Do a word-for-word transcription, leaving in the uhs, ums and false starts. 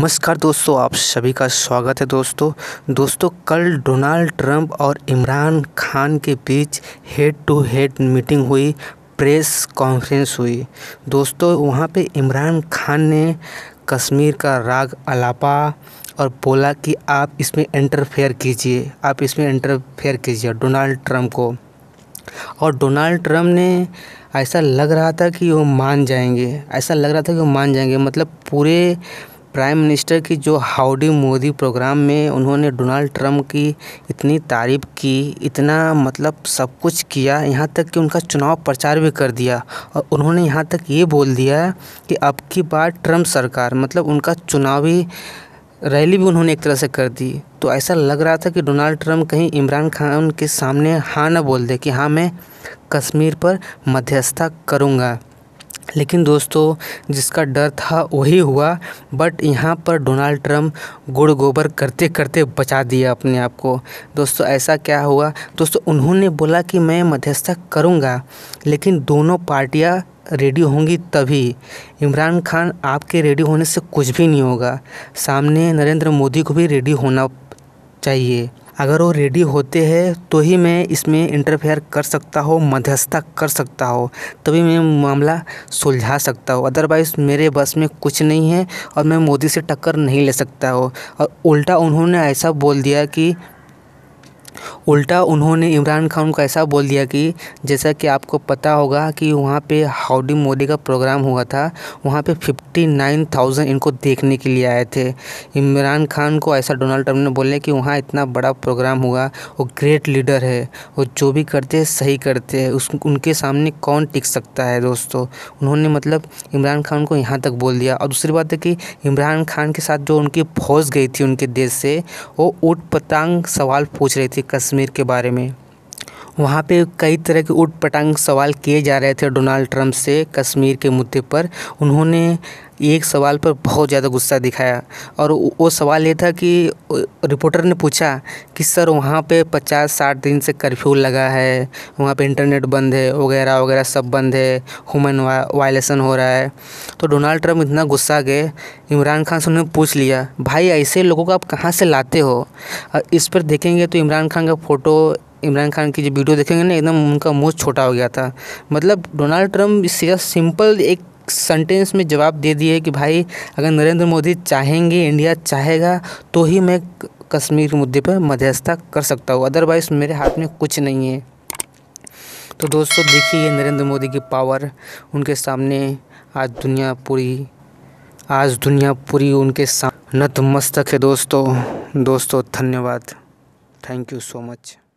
नमस्कार दोस्तों, आप सभी का स्वागत है दोस्तों। दोस्तों कल डोनाल्ड ट्रंप और इमरान खान के बीच हेड टू हेड मीटिंग हुई, प्रेस कॉन्फ्रेंस हुई। दोस्तों वहाँ पे इमरान खान ने कश्मीर का राग अलापा और बोला कि आप इसमें इंटरफेयर कीजिए, आप इसमें इंटरफेयर कीजिए डोनाल्ड ट्रंप को। और डोनाल्ड ट्रंप ने ऐसा लग रहा था कि वो मान जाएंगे, ऐसा लग रहा था कि वो मान जाएंगे मतलब पूरे प्राइम मिनिस्टर की जो हाउडी मोदी प्रोग्राम में उन्होंने डोनाल्ड ट्रंप की इतनी तारीफ़ की, इतना मतलब सब कुछ किया, यहाँ तक कि उनका चुनाव प्रचार भी कर दिया। और उन्होंने यहाँ तक ये बोल दिया कि अब की बार ट्रंप सरकार, मतलब उनका चुनावी रैली भी उन्होंने एक तरह से कर दी। तो ऐसा लग रहा था कि डोनाल्ड ट्रंप कहीं इमरान खान के सामने हाँ ना बोल दे कि हाँ मैं कश्मीर पर मध्यस्थता करूँगा। लेकिन दोस्तों जिसका डर था वही हुआ। बट यहाँ पर डोनाल्ड ट्रंप गुड़ गोबर करते करते बचा दिया अपने आप को। दोस्तों ऐसा क्या हुआ, दोस्तों उन्होंने बोला कि मैं मध्यस्थता करूँगा लेकिन दोनों पार्टियाँ रेडी होंगी तभी। इमरान खान आपके रेडी होने से कुछ भी नहीं होगा, सामने नरेंद्र मोदी को भी रेडी होना चाहिए। अगर वो रेडी होते हैं तो ही मैं इसमें इंटरफेयर कर सकता हूँ, मध्यस्थता कर सकता हूँ, तभी मैं मामला सुलझा सकता हूँ। अदरवाइज़ मेरे बस में कुछ नहीं है और मैं मोदी से टक्कर नहीं ले सकता हूँ। और उल्टा उन्होंने ऐसा बोल दिया कि उल्टा उन्होंने इमरान खान को ऐसा बोल दिया कि जैसा कि आपको पता होगा कि वहाँ पे हाउडी मोदी का प्रोग्राम हुआ था, वहाँ पे फिफ्टी नाइन थाउजेंड इनको देखने के लिए आए थे। इमरान खान को ऐसा डोनाल्ड ट्रंप ने बोले कि वहाँ इतना बड़ा प्रोग्राम हुआ, वो ग्रेट लीडर है, वो जो भी करते हैं सही करते हैं, उस उनके सामने कौन टिक सकता है। दोस्तों उन्होंने मतलब इमरान खान को यहाँ तक बोल दिया। और दूसरी बात है कि इमरान खान के साथ जो उनकी फौज गई थी उनके देश से, वो ऊट पटांग सवाल पूछ रही थी कश्मीर के बारे में। वहाँ पे कई तरह के ऊट पटांग सवाल किए जा रहे थे डोनाल्ड ट्रंप से कश्मीर के मुद्दे पर। उन्होंने एक सवाल पर बहुत ज़्यादा गुस्सा दिखाया और वो सवाल ये था कि रिपोर्टर ने पूछा कि सर वहाँ पे पचास साठ दिन से कर्फ्यू लगा है, वहाँ पे इंटरनेट बंद है, वगैरह वगैरह सब बंद है, ह्यूमन वायलेशन हो रहा है। तो डोनाल्ड ट्रंप इतना गुस्सा गए, इमरान खान से उन्होंने पूछ लिया भाई ऐसे लोगों को आप कहाँ से लाते हो। इस पर देखेंगे तो इमरान खान का फ़ोटो, इमरान खान की जो वीडियो देखेंगे ना, एकदम उनका मुंह छोटा हो गया था। मतलब डोनाल्ड ट्रंप इससे सिंपल एक सेंटेंस में जवाब दे दिए कि भाई अगर नरेंद्र मोदी चाहेंगे, इंडिया चाहेगा तो ही मैं कश्मीर के मुद्दे पर मध्यस्थता कर सकता हूँ, अदरवाइज़ मेरे हाथ में कुछ नहीं है। तो दोस्तों देखिए नरेंद्र मोदी की पावर, उनके सामने आज दुनिया पूरी आज दुनिया पूरी उनके सामने नतमस्तक है। दोस्तों दोस्तों धन्यवाद, थैंक यू सो मच।